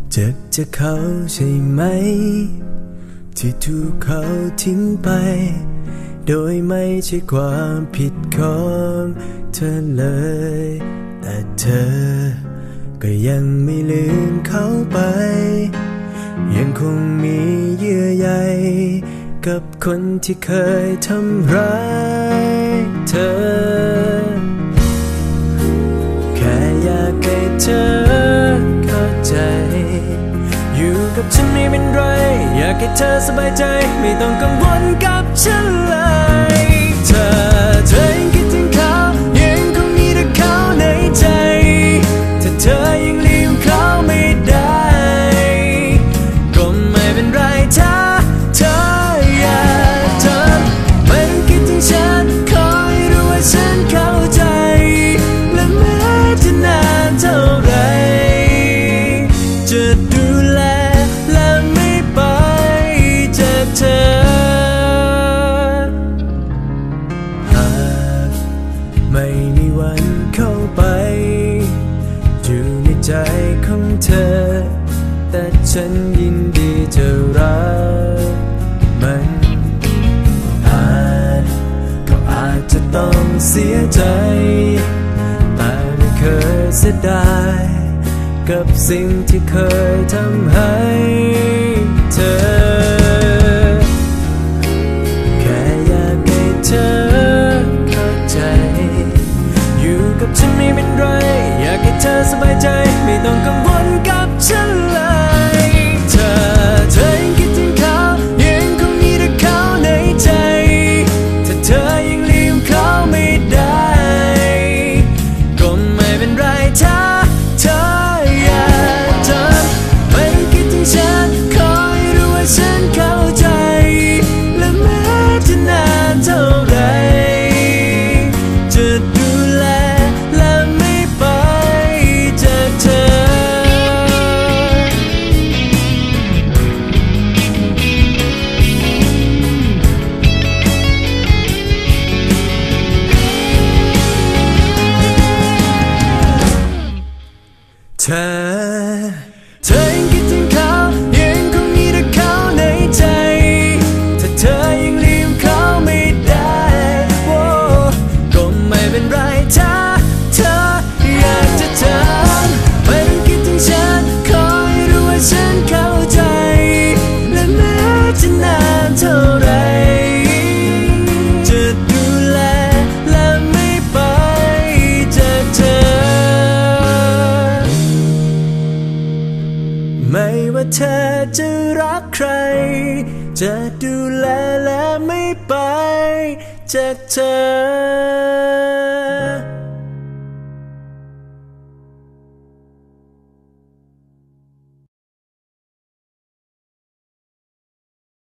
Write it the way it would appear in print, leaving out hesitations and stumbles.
จะเขาใช่ไหมที่ถูกเขาทิ้งไปโดยไม่ใช่ความผิดของเธอเลยแต่เธอก็ยังไม่ลืมเขาไปยังคงมีเยื่อใยกับคนที่เคยทำร้ายเธอแค่อยากให้เธอเข้าใจอยู่กับฉันไม่เป็นไรอยากให้เธอสบายใจไม่ต้องกังวลกับฉันเลยเธอยังคิดถึงเขายังคงมีแต่เขาในใจถ้าเธอยังลืมเขาไม่ได้ก็ไม่เป็นไรถ้าเธออยากทำไม่ต้องคิดถึงฉันขอให้รู้ว่าฉันเข้าใจและแม้จะนานเท่าไรจะดูแลและไม่ไปจากเธอหากไม่มีวันเข้าไปอยู่ในใจของเธอแต่ฉันยินดีจะรักมันก็อาจจะต้องเสียใจแต่ไม่เคยเสียดายกับสิ่งที่เคยทำให้เธอแค่อยากให้เธอเข้าใจอยู่กับฉันไม่เป็นไรอยากให้เธอสบายใจไม่ต้องกังวลกับฉันเลยเธอยังคิดถึงเขายังคงมีแต่เขาในใจถ้าเธอยังลืมเขาไม่ได้ก็ไม่เป็นไรถ้าเธออยากทำไม่ต้องคิดถึงฉันขอให้รู้ว่าฉันเข้าใจและแม้จะนานเท่าไรจะดูแลและไม่ไปจากเธอเธอยังคิดถึงเขายังคงมีแต่เขาในใจถ้าเธอยังลืมเขาไม่ได้ก็ไม่เป็นไรถ้าเธออยากจะทำไม่ต้องคิดถึงฉันขอให้รู้ว่าฉันเข้าใจและแม้จะนานเท่าไรจะดูแลและไม่ไปจากเธอไม่ว่าเธอจะรักใครจะดูแลและไม่ไปจากเธอ